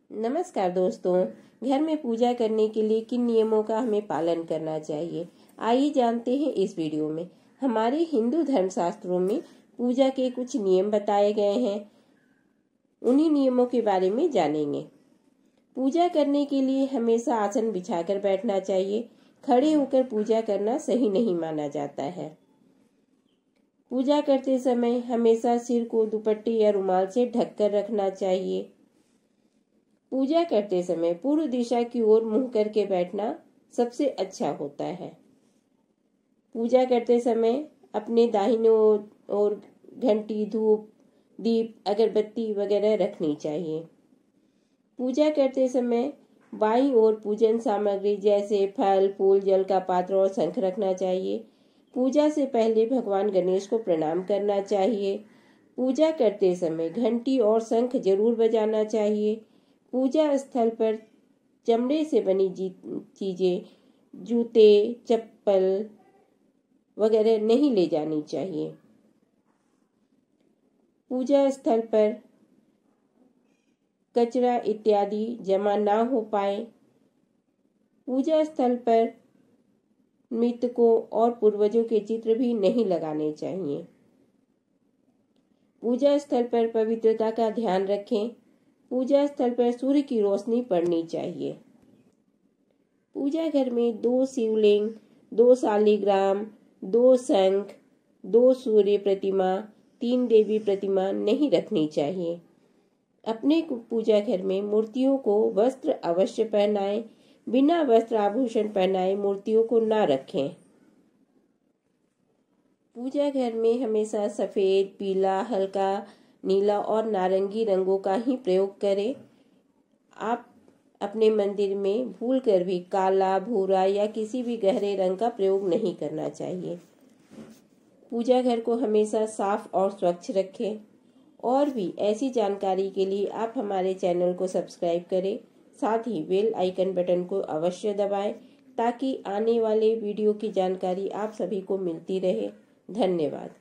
नमस्कार दोस्तों। घर में पूजा करने के लिए किन नियमों का हमें पालन करना चाहिए, आइए जानते हैं इस वीडियो में। हमारे हिंदू धर्मशास्त्रों में पूजा के कुछ नियम बताए गए हैं, उन्हीं नियमों के बारे में जानेंगे। पूजा करने के लिए हमेशा आसन बिछाकर बैठना चाहिए। खड़े होकर पूजा करना सही नहीं माना जाता है। पूजा करते समय हमेशा सिर को दुपट्टे या रुमाल से ढककर रखना चाहिए। पूजा करते समय पूर्व दिशा की ओर मुंह करके बैठना सबसे अच्छा होता है। पूजा करते समय अपने दाहिने ओर घंटी, धूप, दीप, अगरबत्ती वगैरह रखनी चाहिए। पूजा करते समय बाईं ओर पूजन सामग्री जैसे फल, फूल, जल का पात्र और शंख रखना चाहिए। पूजा से पहले भगवान गणेश को प्रणाम करना चाहिए। पूजा करते समय घंटी और शंख जरूर बजाना चाहिए। पूजा स्थल पर चमड़े से बनी चीजें, जूते, चप्पल वगैरह नहीं ले जानी चाहिए। पूजा स्थल पर कचरा इत्यादि जमा ना हो पाए। पूजा स्थल पर मृतकों और पूर्वजों के चित्र भी नहीं लगाने चाहिए। पूजा स्थल पर पवित्रता का ध्यान रखें। पूजा स्थल पर सूर्य की रोशनी पड़नी चाहिए। पूजा घर में 2 शिवलिंग, 2 शालिग्राम, 2 शंख, 2 सूर्य प्रतिमा, 3 देवी प्रतिमा नहीं रखनी चाहिए। अपने पूजा घर में मूर्तियों को वस्त्र अवश्य पहनाएं। बिना वस्त्र आभूषण पहनाए मूर्तियों को ना रखें। पूजा घर में हमेशा सफेद, पीला, हल्का नीला और नारंगी रंगों का ही प्रयोग करें। आप अपने मंदिर में भूलकर भी काला, भूरा या किसी भी गहरे रंग का प्रयोग नहीं करना चाहिए। पूजा घर को हमेशा साफ और स्वच्छ रखें। और भी ऐसी जानकारी के लिए आप हमारे चैनल को सब्सक्राइब करें, साथ ही बेल आइकन बटन को अवश्य दबाएं ताकि आने वाले वीडियो की जानकारी आप सभी को मिलती रहे। धन्यवाद।